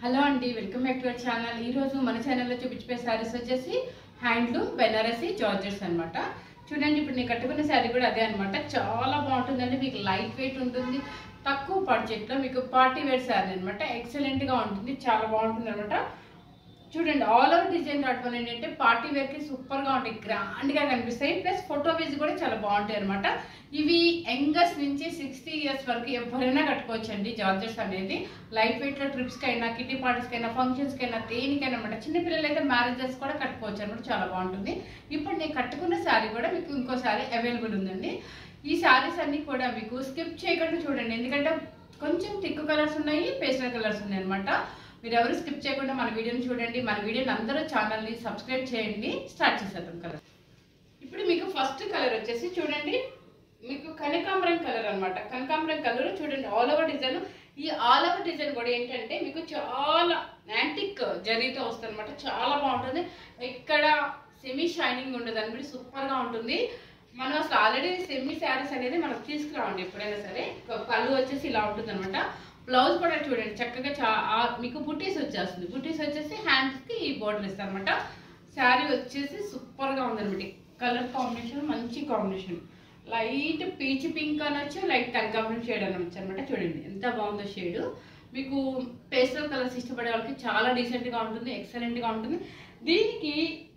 Hello అండి, welcome back to our channel. ఈ రోజు మన ఛానల్లో చూపించే సారీస్ వచ్చేసి హ్యాండ్లూమ్ బెనారసీ జార్జెట్స్ అనమాట. చూడండి, ఇప్పుడు నేను కట్టుకున్న శారీ కూడా అదే అనమాట. చాలా బాగుంటుందండి. మీకు లైట్ వెయిట్ ఉంటుంది, తక్కువ బడ్జెట్లో మీకు పార్టీ వేర్ శారీ అనమాట. ఎక్సలెంట్గా ఉంటుంది, చాలా బాగుంటుంది అనమాట. చూడండి, ఆల్ ఓవర్ డిజైన్ రావడం ఏంటంటే పార్టీ వేర్కి సూపర్గా ఉంటాయి, గ్రాండ్గా కనిపిస్తాయి. ప్లస్ ఫోటో వేజ్ కూడా చాలా బాగుంటాయి అనమాట. ఇవి యంగర్స్ నుంచి 60 ఇయర్స్ వరకు ఎవరైనా కట్టుకోవచ్చు అండి. జార్జెట్స్ అనేది లైట్ వెయిట్లో ట్రిప్స్కి అయినా, కిటీ పార్టీస్కి అయినా, ఫంక్షన్స్కి అయినా, దేనికైనా అనమాట. చిన్నపిల్లలు అయితే మ్యారేజెస్ కూడా కట్టుకోవచ్చు అనమాట. చాలా బాగుంటుంది. ఇప్పుడు నేను కట్టుకున్న శారీ కూడా మీకు ఇంకో శారీ అవైలబుల్ ఉందండి. ఈ శారీస్ అన్నీ కూడా మీకు స్కిప్ చేయకుండా చూడండి, ఎందుకంటే కొంచెం థిక్ కలర్స్ ఉన్నాయి, పేస్టల్ కలర్స్ ఉన్నాయి అనమాట. మీరు ఎవరు స్కిప్ చేయకుండా మన వీడియోని చూడండి. మన వీడియోని అందరూ ఛానల్ని సబ్స్క్రైబ్ చేయండి. స్టార్ట్ చేసేద్దాం కలర్. ఇప్పుడు మీకు ఫస్ట్ కలర్ వచ్చేసి చూడండి, మీకు కనకాంబరం కలర్ అనమాట. కనకాంబరం కలర్ చూడండి, ఆల్ ఓవర్ డిజైన్. ఈ ఆల్ ఓవర్ డిజైన్ కూడా ఏంటంటే మీకు చాలా యాంటిక్ జరీతో వస్తుంది అనమాట. చాలా బాగుంటుంది. ఇక్కడ సెమీ షైనింగ్ ఉండదు అనమాట, సూపర్గా ఉంటుంది. మనం అసలు ఆల్రెడీ సెమీ శారీస్ అనేది మనం తీసుకురావండి ఎప్పుడైనా సరే. పళ్ళు వచ్చేసి ఇలా ఉంటుంది అనమాట. బ్లౌజ్ కూడా చూడండి చక్కగా మీకు బుటీస్ వచ్చేస్తుంది. బుటీస్ వచ్చేసి హ్యాండ్స్కి ఈ బోర్డర్ ఇస్తారు అనమాట. శారీ వచ్చేసి సూపర్గా ఉందన్నమాట. కలర్ కాంబినేషన్ మంచి కాంబినేషన్, లైట్ పీచ్ పింక్ అనొచ్చు, లైట్ కనకాంబరం షేడ్ అనొచ్చు అనమాట. చూడండి ఎంత బాగుందో షేడ్. మీకు పేస్టల్ కలర్స్ ఇష్టపడే వాళ్ళకి చాలా డీసెంట్గా ఉంటుంది, ఎక్సలెంట్గా ఉంటుంది. దీనికి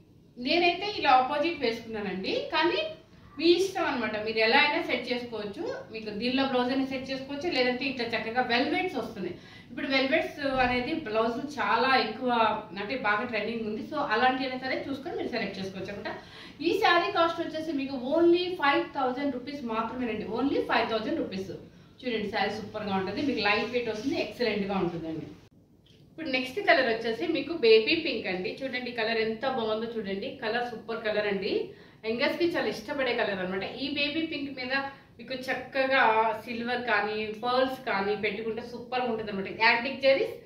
నేనైతే ఇలా ఆపోజిట్ వేసుకున్నానండి, కానీ మీ ఇష్టం అనమాట. మీరు ఎలా అయినా సెట్ చేసుకోవచ్చు. మీకు దీనిలో బ్లౌజ్ అయినా సెట్ చేసుకోవచ్చు, లేదంటే ఇట్లా చక్కగా వెల్వెట్స్ వస్తుంది. ఇప్పుడు వెల్వెట్స్ అనేది బ్లౌజ్ చాలా ఎక్కువ అంటే బాగా ట్రెండింగ్ ఉంది. సో అలాంటివైనా సరే చూసుకొని మీరు సెలెక్ట్ చేసుకోవచ్చు అనమాట. ఈ శారీ కాస్ట్ వచ్చేసి మీకు ఓన్లీ 5000 రూపీస్ మాత్రమేనండి. Only 5000 rupees. చూడండి, శారీ సూపర్గా ఉంటుంది, మీకు లైట్ వెయిట్ వస్తుంది, ఎక్సలెంట్గా ఉంటుందండి. ఇప్పుడు నెక్స్ట్ కలర్ వచ్చేసి మీకు బేబీ పింక్ అండి. చూడండి కలర్ ఎంత బాగుందో చూడండి. కలర్ సూపర్ కలర్ అండి. యంగర్స్కి చాలా ఇష్టపడే కలర్ అనమాట. ఈ బేబీ పింక్ మీద మీకు చక్కగా సిల్వర్ కానీ పర్ల్స్ కానీ పెట్టుకుంటే సూపర్గా ఉంటుంది అనమాట. యాంటిక్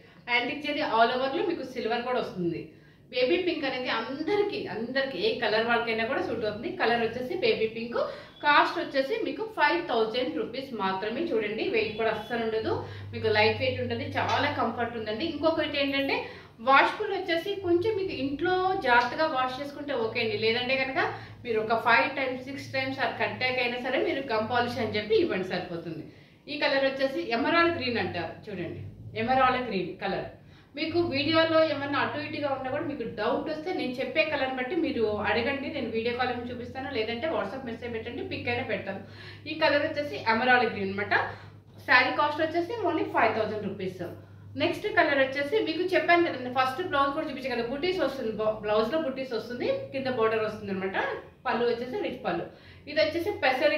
జరీ ఆల్ ఓవర్లో మీకు సిల్వర్ కూడా వస్తుంది. బేబీ పింక్ అనేది అందరికి ఏ కలర్ వాళ్ళకైనా కూడా సూట్ అవుతుంది. కలర్ వచ్చేసి బేబీ పింక్. కాస్ట్ వచ్చేసి మీకు 5000 రూపీస్ మాత్రమే. చూడండి, వెయిట్ కూడా అస్సలు ఉండదు, మీకు లైట్ వెయిట్ ఉంటుంది, చాలా కంఫర్ట్ ఉందండి. ఇంకొకటి ఏంటంటే వాష్ఫుల్ వచ్చేసి కొంచెం మీకు ఇంట్లో జాగ్రత్తగా వాష్ చేసుకుంటే ఓకే అండి. లేదంటే కనుక మీరు ఒక 5 times 6 times కట్టాక అయినా సరే మీరు గమ్ పాలిష్ అని చెప్పి ఇవ్వండి, సరిపోతుంది. ఈ కలర్ వచ్చేసి ఎమరాల్డ్ గ్రీన్ అంటారు. చూడండి, ఎమరాల్డ్ గ్రీన్ కలర్. మీకు వీడియోలో ఏమన్నా అటు ఇటుగా ఉన్నా కూడా మీకు డౌట్ వస్తే నేను చెప్పే కలర్ బట్టి మీరు అడగండి, నేను వీడియో కాల్ చూపిస్తాను, లేదంటే వాట్సాప్ మెసేజ్ పెట్టండి, పిక్ అయినా పెడతాను. ఈ కలర్ వచ్చేసి ఎమరాల్డ్ గ్రీన్ అనమాట. శారీ కాస్ట్ వచ్చేసి ఓన్లీ 5000 రూపీస్. నెక్స్ట్ కలర్ వచ్చేసి మీకు చెప్పాను కదండి, ఫస్ట్ బ్లౌజ్ కూడా చూపించాను కదా, బుటీస్ వస్తుంది. బ్లౌజ్లో బుటీస్ వస్తుంది, కింద బోర్డర్ వస్తుంది అనమాట. పళ్ళు వచ్చేసి రిచ్ పళ్ళు. ఇది వచ్చేసి పెసరీ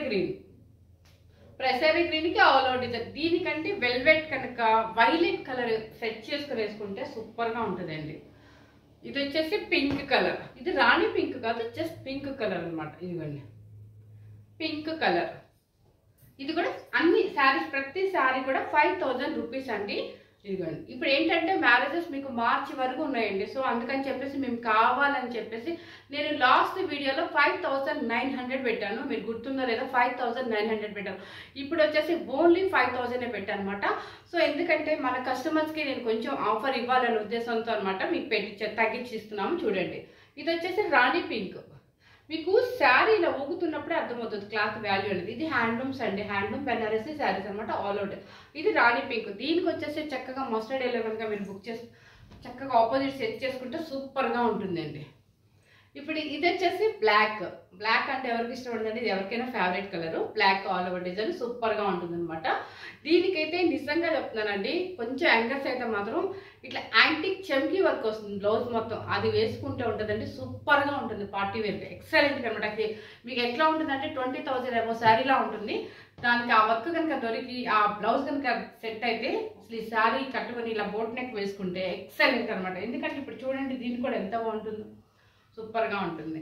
గ్రీన్కి ఆల్ ఓవర్ డిజైన్. దీనికంటే వెల్వెట్ కనుక వైలెట్ కలర్ సెట్ చేసుకుని వేసుకుంటే సూపర్గా ఉంటుందండి. ఇది వచ్చేసి పింక్ కలర్. ఇది రాణి పింక్ కాదు, జస్ట్ పింక్ కలర్ అనమాట. ఇదిగోండి పింక్ కలర్. ఇది కూడా అన్ని శారీస్, ప్రతి శారీ కూడా 5000 రూపీస్ అండి. ఇదిగోండి. ఇప్పుడు ఏంటంటే మ్యారేజెస్ మీకు మార్చి వరకు ఉన్నాయండి. సో అందుకని చెప్పేసి మేము కావాలని చెప్పేసి నేను లాస్ట్ వీడియోలో 5900 పెట్టాను. మీరు గుర్తుందో లేదో, 5900 పెట్టాను. ఇప్పుడు వచ్చేసి ఓన్లీ 5000 పెట్టాను అనమాట. సో ఎందుకంటే మన కస్టమర్స్కి నేను కొంచెం ఆఫర్ ఇవ్వాలనే ఉద్దేశంతో అనమాట మీకు తగ్గించి ఇస్తున్నాము. చూడండి, ఇది వచ్చేసి రాణి పింక్. మీకు శారీ ఇలా ఊగుతున్నప్పుడే అర్థమవుతుంది క్లాత్ వాల్యూ అనేది. ఇది హ్యాండ్లూమ్స్ అండి, హ్యాండ్లూమ్ బెనారసీ శారీస్ అనమాట, ఆల్ అవుట్. ఇది రాణి పింక్. దీనికి వచ్చేసి చక్కగా మస్టర్డ్ ఎల్లో కనుక మీరు బుక్ చేసి చక్కగా ఆపోజిట్ సెట్ చేసుకుంటే సూపర్గా ఉంటుందండి. ఇప్పుడు ఇది వచ్చేసి బ్లాక్ అంటే ఎవరికి ఇష్టం ఉండదండి, ఇది ఎవరికైనా favourite colour. Black all over design సూపర్గా ఉంటుంది అనమాట. దీనికైతే నిజంగా చెప్తున్నానండి, కొంచెం యాంగర్స్ అయితే మాత్రం ఇట్లా యాంటిక్ చమ్కీ వర్క్ వస్తుంది బ్లౌజ్ మొత్తం, అది వేసుకుంటే ఉంటుందండి, సూపర్గా ఉంటుంది. పార్టీ వేర్ ఎక్సలెంట్ అనమాట. మీకు ఎట్లా ఉంటుందంటే 20,000 ఏమో శారీలా ఉంటుంది. దానికి ఆ వర్క్ కనుక దొరికి ఆ బ్లౌజ్ కనుక సెట్ అయితే అసలు ఈ శారీ కట్టుకొని ఇలా బోట్ నెక్ వేసుకుంటే ఎక్సలెంట్ అనమాట. ఎందుకంటే ఇప్పుడు చూడండి, దీనికి కూడా ఎంత బాగుంటుందో, సూపర్గా ఉంటుంది.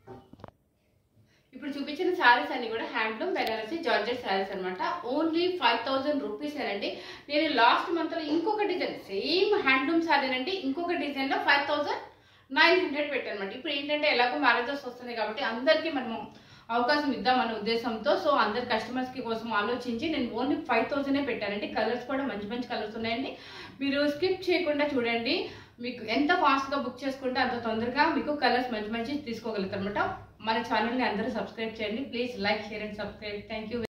ఇప్పుడు చూపించిన శారీస్ అన్ని కూడా హ్యాండ్లూమ్ బెనారసీ జార్జెట్ శారీస్ అనమాట. ఓన్లీ 5000 రూపీస్ అండి. నేను లాస్ట్ మంత్లో ఇంకొక డిజైన్ సేమ్ హ్యాండ్లూమ్ శారీనండి, ఇంకొక డిజైన్లో 5900 పెట్టాను అనమాట. ఇప్పుడు ఏంటంటే ఎలాగో మ్యారేజెస్ వస్తున్నాయి కాబట్టి అందరికీ మనము అవకాశం ఇద్దామనే ఉద్దేశంతో, సో అందరి కస్టమర్స్కి కోసం ఆలోచించి నేను ఓన్లీ 5000 పెట్టానండి. కలర్స్ కూడా మంచి కలర్స్ ఉన్నాయండి. మీరు స్కిప్ చేయకుండా చూడండి. మీకు ఎంత ఫాస్ట్గా బుక్ చేసుకుంటే అంత తొందరగా మీకు కలర్స్ మంచి మంచి తీసుకోగలుగుతారు అనమాట. మన ఛానల్ని అందరూ సబ్స్క్రైబ్ చేయండి. Please like, share and subscribe. Thank you.